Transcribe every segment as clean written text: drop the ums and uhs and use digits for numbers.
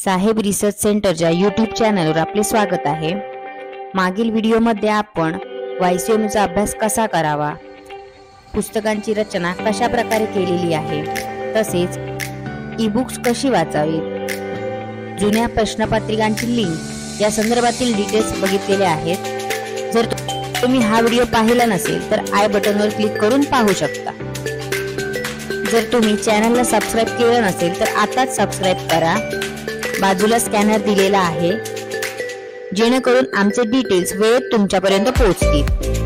साहेब research सेंटरच्या YouTube चॅनलवर आपले स्वागत आहे। मागील व्हिडिओमध्ये आपण वायसीएमचा अभ्यास कसा करावा, पुस्तकांची रचना कशा प्रकारे केलेली आहे, तसेच ई-बुक्स कशी वाचावीत, जुन्या प्रश्नपत्रिकांची लिंक या संदर्भातील डिटेल्स बघितलेले आहेत। जर तुम्ही हा व्हिडिओ पाहिला नसेल तर आय बटनवर क्लिक करून पाहू शकता। जर तुम्ही चॅनलला सबस्क्राइब केलं नसेल तर आताच सबस्क्राइब करा। बाजूला स्कॅनर दिलेला आहे, जेणेकरून आमचे डिटेल्स वेळेत तुमच्यापर्यंत पोहोचतील।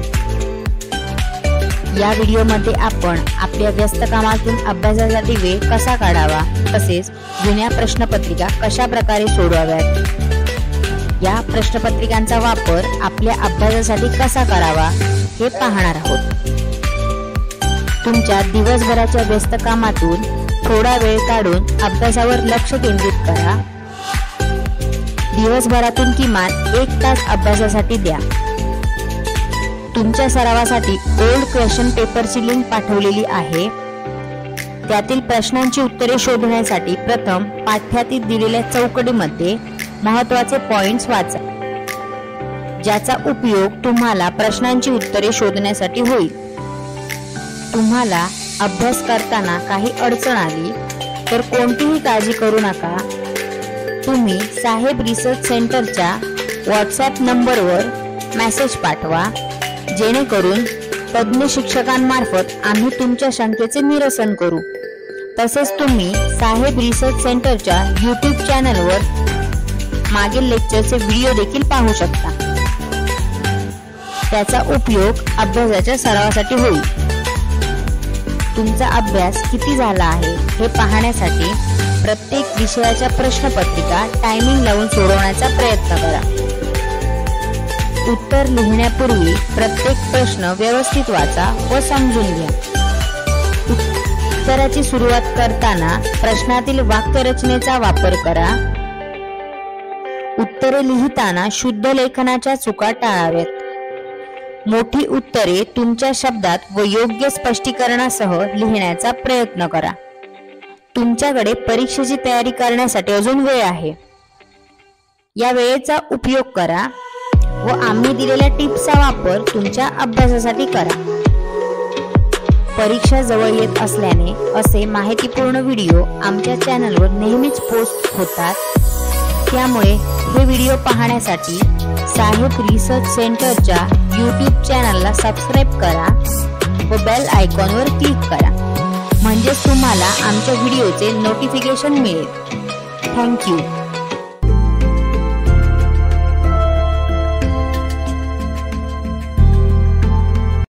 या व्हिडिओमध्ये आपण आपल्या व्यस्त कामातून अभ्यासासाठी वेळ कसा काढावा, तसेच जुन्या प्रश्नपत्रिका कशा प्रकारे सोडवाव्यात, या प्रश्नपत्रिकांचा वापर आपल्या अभ्यासासाठी कसा करावा हे पाहणार आहोत। तुमच्या दिवसभराच्या व्यस्त कामातून थोडा वेळ काढून अभ्यासावर लक्ष केंद्रित करा। दिवसभरातून किमान 1 तास अभ्यासासाठी द्या। तुमच्या सरावासाठी ओल्ड क्वेश्चन पेपरची लिंक पाठवलेली आहे। त्यातील प्रश्नांची उत्तरे शोधण्यासाठी प्रथम पाठ्यातील दिलेल्या चौकटीमध्ये महत्त्वाचे पॉइंट्स वाचा, ज्याचा उपयोग तुम्हाला प्रश्नांची उत्तरे शोधण्यासाठी होईल। तुम्हाला अभ्यास करताना काही अडचण आली तर कोणतीही काळजी करू नका। तुम्ही साहेब रिसर्च सेंटरच्या व्हॉट्सॲप नंबरवर मेसेज पाठवा, जेणेकरून तज्ञ शिक्षकांमार्फत आम्ही तुमच्या शंकेचे निरसन करू। तसेच तुम्ही साहेब रिसर्च सेंटरच्या यूट्यूब चॅनलवर मागील लेक्चरचे व्हिडिओ देखील पाहू शकता। त्याचा उपयोग अभ्यासाच्या सरावासाठी होईल। तुमचा अभ्यास किती झाला आहे हे पाहण्यासाठी प्रत्येक विषयाच्या प्रश्नपत्रिका टायमिंग लावून सोडवण्याचा प्रयत्न करा। उत्तर लिहिण्यापूर्वी प्रत्येक प्रश्न व्यवस्थित वाचा व समजून घ्या। उत्तराची सुरुवात करताना प्रश्नातील वाक्यरचनेचा वापर करा। उत्तरे लिहिताना शुद्ध लेखनाच्या चुका टाळाव्यात। मोठी उत्तरे तुमच्या शब्दात व योग्य स्पष्टीकरणासह लिहिण्याचा प्रयत्न करा। तुमच्याकडे परीक्षेची तयारी करण्यासाठी अजून वेळ आहे। या वेळेचा उपयोग करा व आम्ही दिलेल्या टिप्सचा वापर तुमच्या अभ्यासासाठी करा। परीक्षा जवळ येत असल्याने असे माहितीपूर्ण व्हिडिओ आमच्या चॅनलवर नेहमीच पोस्ट होतात। त्यामुळे हे व्हिडिओ पाहण्यासाठी साहेब रिसर्च सेंटरच्या यूट्यूब चॅनलला सबस्क्राइब करा व बेल आयकॉनवर क्लिक करा, म्हणजे तुम्हाला आमच्या व्हिडिओचे नोटिफिकेशन मिळेल। Thank you.